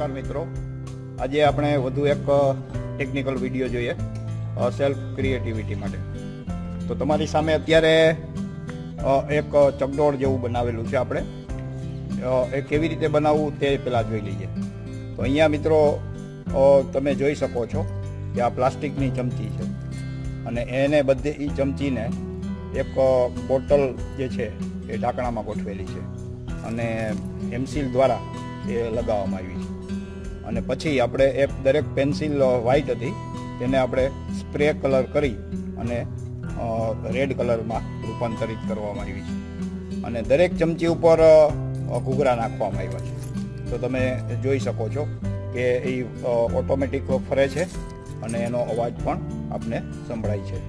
नमस्कार मित्रों, आज આપણે વધુ એક ટેકનિકલ વિડિયો જોઈએ સેલ્ફ ક્રિએટિવિટી માટે। તો તમારી સામે અત્યારે એક ચકડોળ જેવું બનાવેલું છે। આપણે એ કેવી રીતે બનાવવું તે પહેલા જોઈ લઈએ। તો અહીંયા મિત્રો તમે જોઈ શકો છો કે આ પ્લાસ્ટિકની ચમચી છે અને એને બધે ઈ ચમચીને એક બોટલ જે છે એ ઢાંકણામાં ગોઠવેલી છે અને એમસીલ દ્વારા એ લગાવવામાં આવી છે। અને પછી આપણે એક દરેક પેન્સિલ વ્હાઇટ હતી તેને આપણે સ્પ્રે કલર કરી અને રેડ કલરમાં રૂપાંતરિત કરવામાં આવી છે અને દરેક ચમચી ઉપર ઘૂઘરા નાખવામાં આવ્યા છે। તો તમે જોઈ શકો છો કે એ ઓટોમેટિક ફરે છે અને એનો અવાજ પણ આપને સંભળાય છે।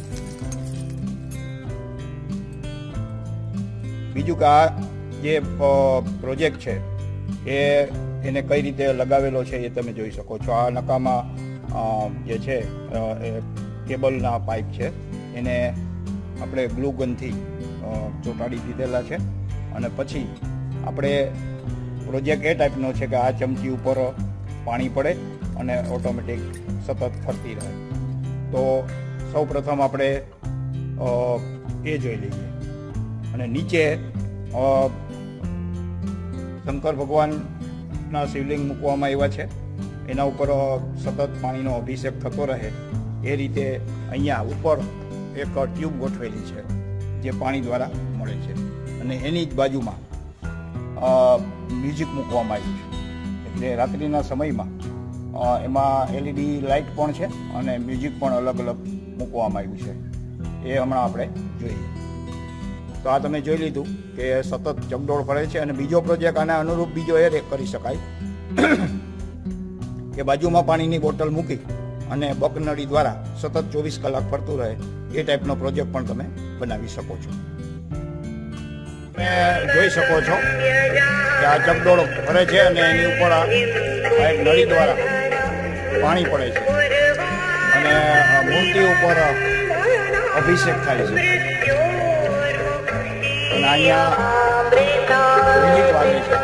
બીજું કે આ જે પ્રોજેક્ટ છે એ એને કઈ રીતે લગાવેલો છે એ તમે જોઈ શકો છો। આ નકામાં જે છે કેબલના પાઇપ છે એને આપણે ગ્લુ ગનથી ચોંટાડી દીધેલા છે અને પછી આપણે પ્રોજેક્ટ એ ટાઈપનો છે કે આ ચમચી ઉપર પાણી પડે અને ઓટોમેટિક સતત ફરતી રહે। તો સૌ પ્રથમ આપણે એ જોઈ લઈએ અને નીચે શંકર ભગવાનના શિવલિંગ મૂકવામાં આવ્યા છે, એના ઉપર સતત પાણીનો અભિષેક થતો રહે એ રીતે અહીંયા ઉપર એક ટ્યુબ ગોઠવેલી છે જે પાણી દ્વારા મળે છે અને એની જ બાજુમાં મ્યુઝિક મૂકવામાં આવ્યું છે। એટલે રાત્રિના સમયમાં એમાં એલઈડી લાઇટ પણ છે અને મ્યુઝિક પણ અલગ અલગ મૂકવામાં આવ્યું છે, એ હમણાં આપણે જોઈએ। તો આ તમે જોઈ લીધું કે સતત ચકડોળ ફરે છે અને બીજો પ્રોજેક્ટ આના અનુરૂપ બીજો એ કરી શકાય કે બાજુમાં પાણીની બોટલ મૂકી અને બકનળી દ્વારા સતત 24 કલાક ફરતું રહે એ ટાઈપનો પ્રોજેક્ટ પણ તમે બનાવી શકો છો। તમે જોઈ શકો છો કે આ ચકડોળ ફરે છે અને એની ઉપર આ એક નળી દ્વારા પાણી પડે છે અને મૂર્તિ ઉપર અભિષેક થાય છે અને અહીંયા મ્યુઝિક વાગે છે।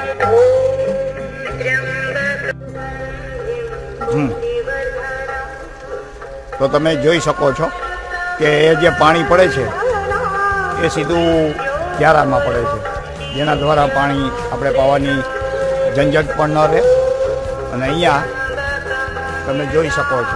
તો તમે જોઈ શકો છો કે એ જે પાણી પડે છે એ સીધું ક્યારામાં પડે છે, જેના દ્વારા પાણી આપણે પાવાની ઝંઝટ પણ ન રહે। અને અહીંયા તમે જોઈ શકો છો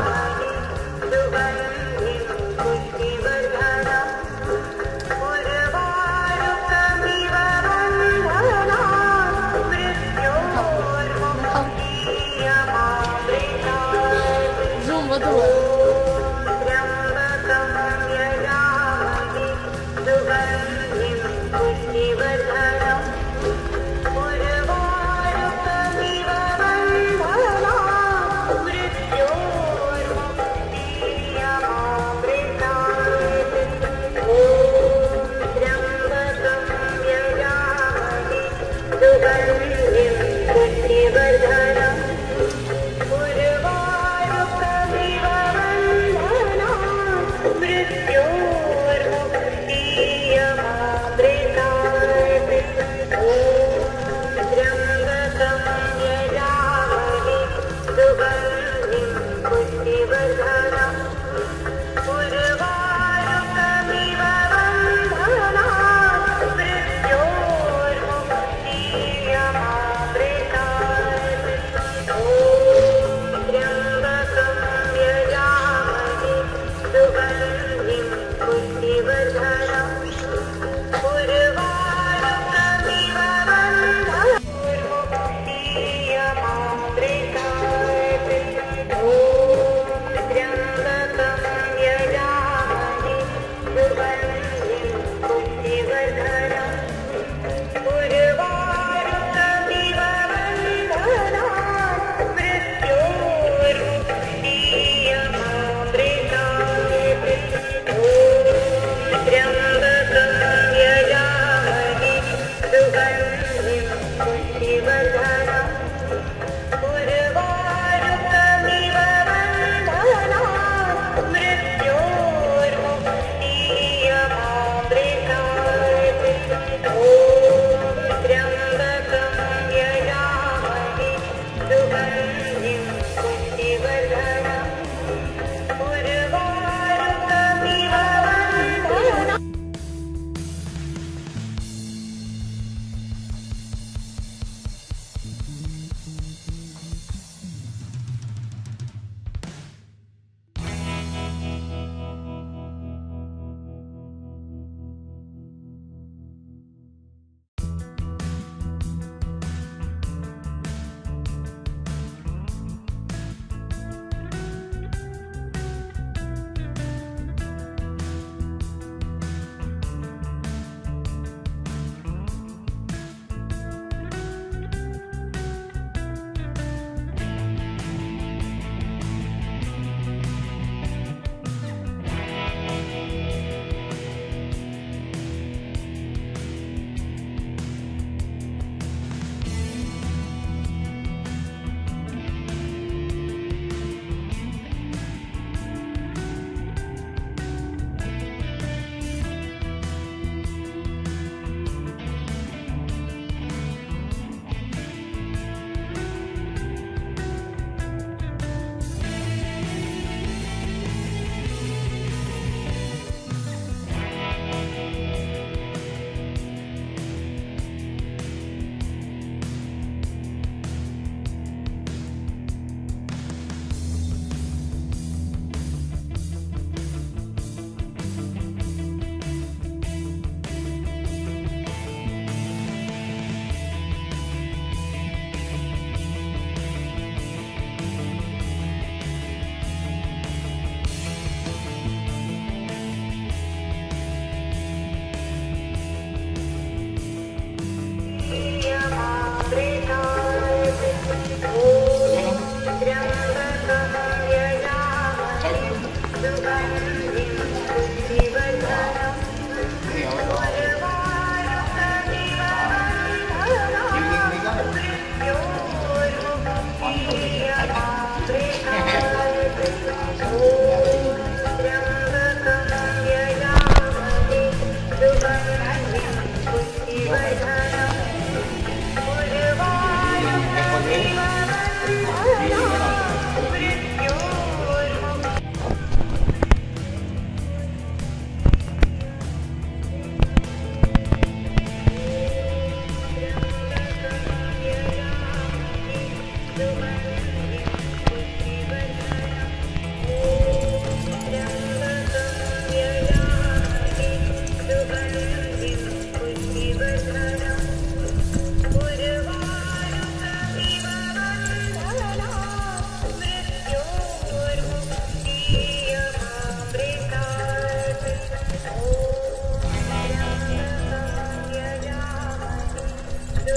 Dr.M.V.Vekaria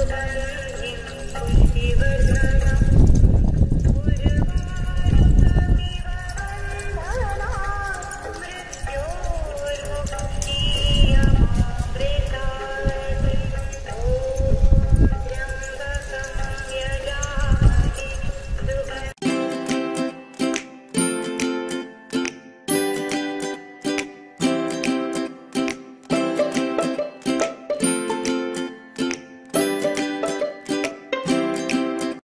DR